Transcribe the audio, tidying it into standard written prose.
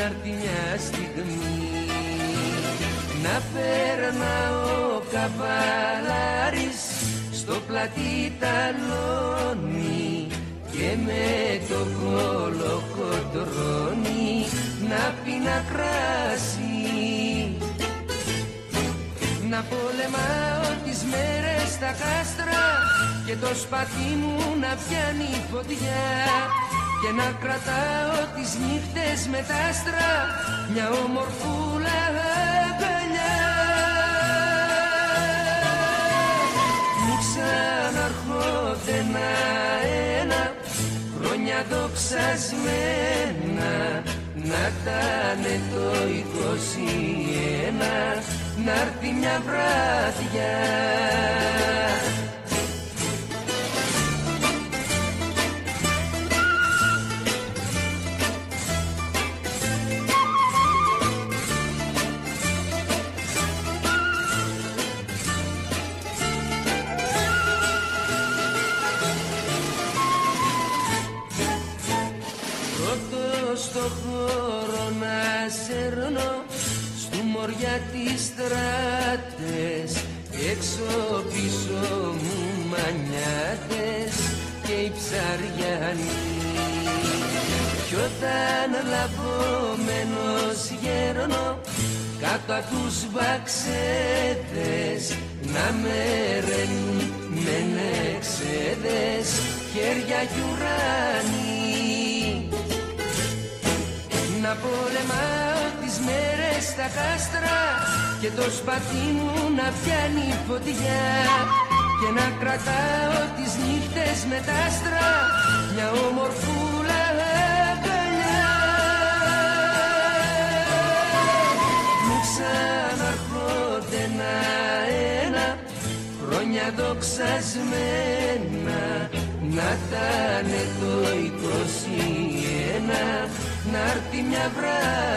να'ρθει μια στιγμή να περνά ο καβαλάρης στο πλατή ταλόνι και με το κολοκοτρώνει να πίνα κράσι. Να πολεμάω τις μέρες στα κάστρα και το σπαθί μου να πιάνει φωτιά και να κρατάω τις νύχτες με τα άστρα μια ομορφούλα αγκαλιά. Μου ξαναρχόνται ένα χρόνια δοξασμένα να τάνε το 21 να'ρθει μια βράδια. Πρώτο στο χώρο να σέρνω στου μωριά τις στράτες, έξω πίσω μου μανιάτες και οι ψαριανοί. Κι όταν λαβωμένος γέρνω κάτω απ' τους βαξέδες να με ρένουν με νεξέδες χέρια κι ουράνοι. Να πολεμάω τις μέρες στα κάστρα και το σπαθί μου να πιάνει φωτιά και να κρατάω τις νύχτες με τα άστρα μια ομορφούλα αγκαλιά. Μου ξαναρχόνται ένα χρόνια δοξασμένα να τάνε το 21 να'ρθει μια βράδια.